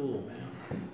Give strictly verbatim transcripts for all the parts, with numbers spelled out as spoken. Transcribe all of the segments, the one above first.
cool, man.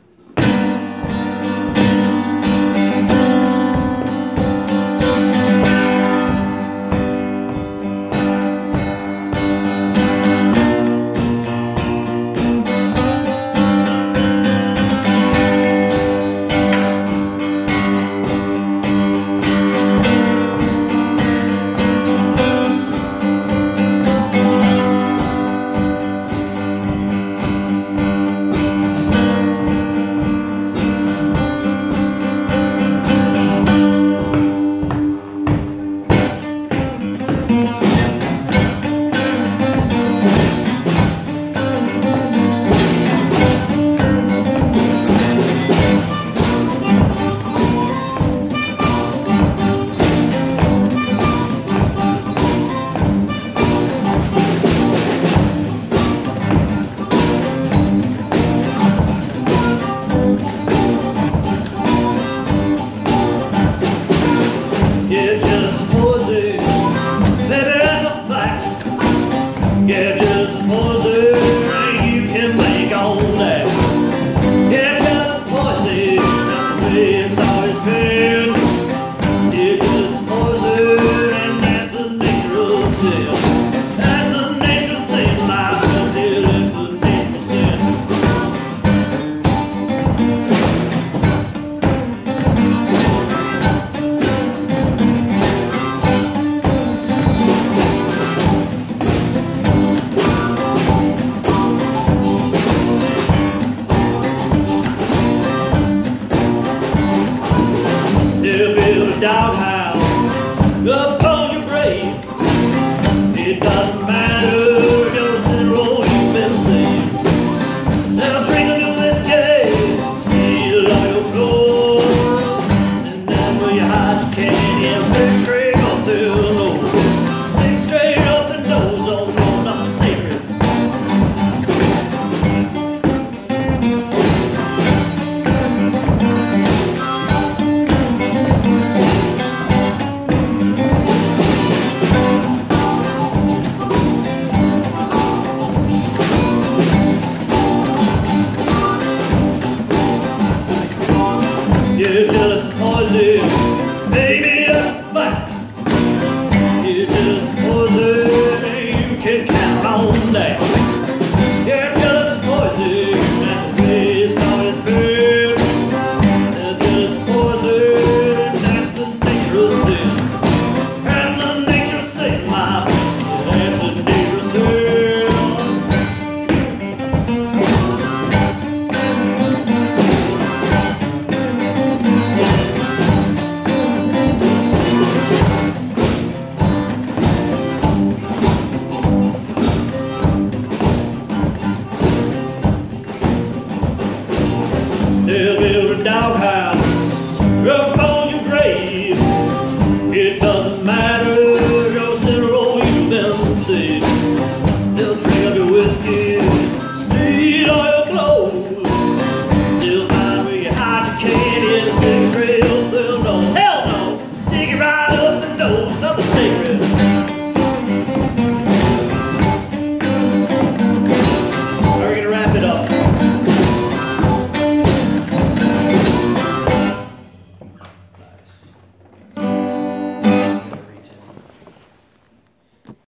Yeah, just suppose it, you can make all that. Yeah, just suppose it, that's the way it's always been. Yeah, just suppose it, and that's the nature of sin. That's the nature of sin, my friend, yeah, that's the nature of sin. They'll build a doghouse upon your grave. It doesn't matter, just the road you've been saved. They'll drink a new whiskey, steal all your clothes, and then when you hide your candy and stick straight up through the nose. Stick straight up the nose, oh no, nothing sacred. You're just poison, baby, that's a fact. You're just poison, you can count on that. You're just poison, that's the way it's always been. You're just poison, that's the nature of sin. That's the nature of sin, my friend. That's the nature of sin. They'll build a doghouse upon your grave. It doesn't matter, just in a row you've been saved. They'll drink up your whiskey, steal all your clothes. They'll find where you hide your candy and stick straight